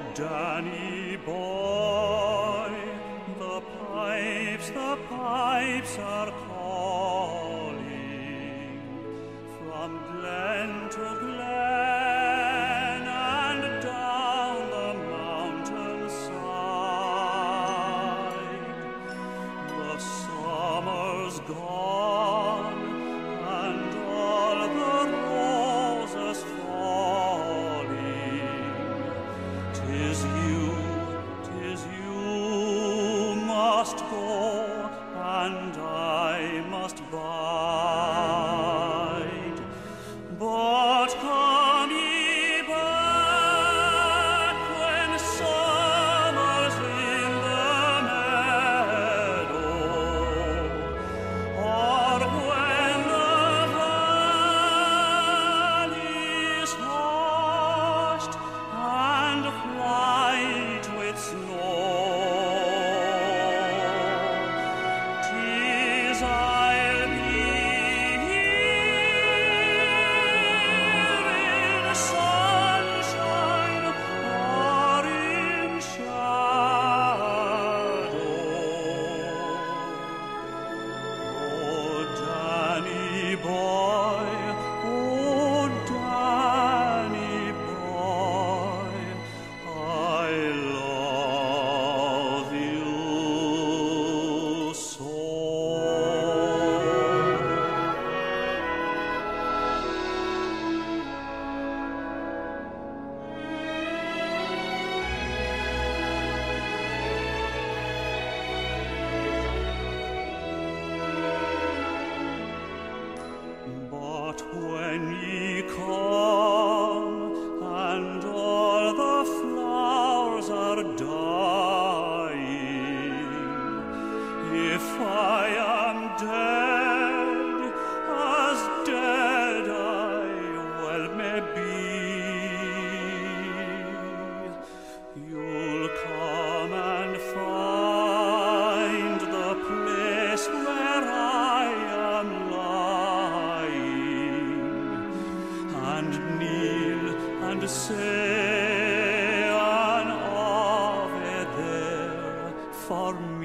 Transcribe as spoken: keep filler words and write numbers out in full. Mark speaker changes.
Speaker 1: Danny boy, the pipes, the pipes are calling from glen to glen and down the mountain side. The summer's gone and all the roses falling. 'Tis you, 'tis you must go, and I must bide. But come ye back when summer's in the meadow, or when the valley's hushed and white with snow. 'Tis I'll be here in sunshine or in shadow. Oh, Danny boy, oh, Danny boy, I love you so. But when ye come and all the flowers are dying, if I am dead, as dead I well may be, you'll come and find the place where I am lying, and kneel and say an Ave there for me.